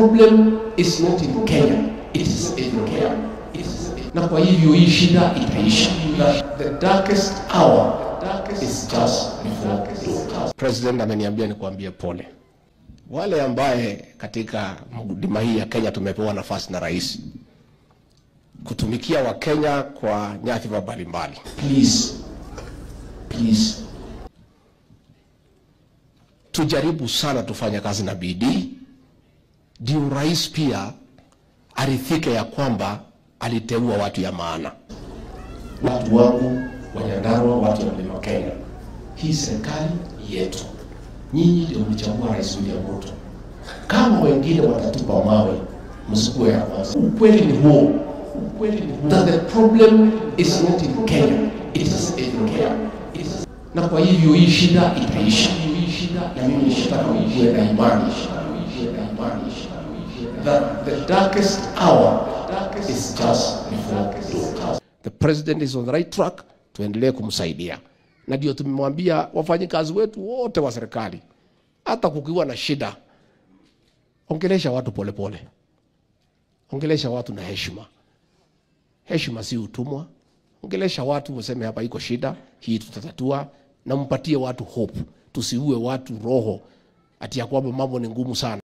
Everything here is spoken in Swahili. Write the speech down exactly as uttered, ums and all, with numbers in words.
problem is not in Kenya, it is in Kenya. It is in... Na kwa hivyo hii shida itaisha. The darkest hour is just before dawn. President ameniambia nikuambie pole. Wale ambaye katika mgudima hii ya Kenya tumepewa nafasi na rais kutumikia wa Kenya kwa nyadhifa mbalimbali. Please, please, tujaribu sana tufanye kazi na bidii, ndio rais pia arithike ya kwamba aliteua watu ya maana. Watu wangu wa Nyandarua, watu wa Mlima Kenya, hii serikali yetu. Nyinyi ndio mlichagua Rais William Ruto. Kama wengine watatupa mawe, msikuwe ya kwanza. Ukweli ni huo. Ukweli ni huo. That the problem is not in Kenya, it is in Kenya. It is... Na kwa hivyo hii shida itaisha. Na mimi nishitaka uwe na imani. That the darkest hour is just before dawn. The president is on the right track, tuendelee kumsaidia. Na ndio tumemwambia wafanyikazi wetu wote wa serikali, hata kukiwa na shida, ongelesha watu pole pole. Ongelesha watu na heshima. Heshima si utumwa. Ongelesha watu useme hapa iko shida, hii tutatatua, na mpatie watu hope. Tusiue watu roho ati ya kwamba mambo ni ngumu sana.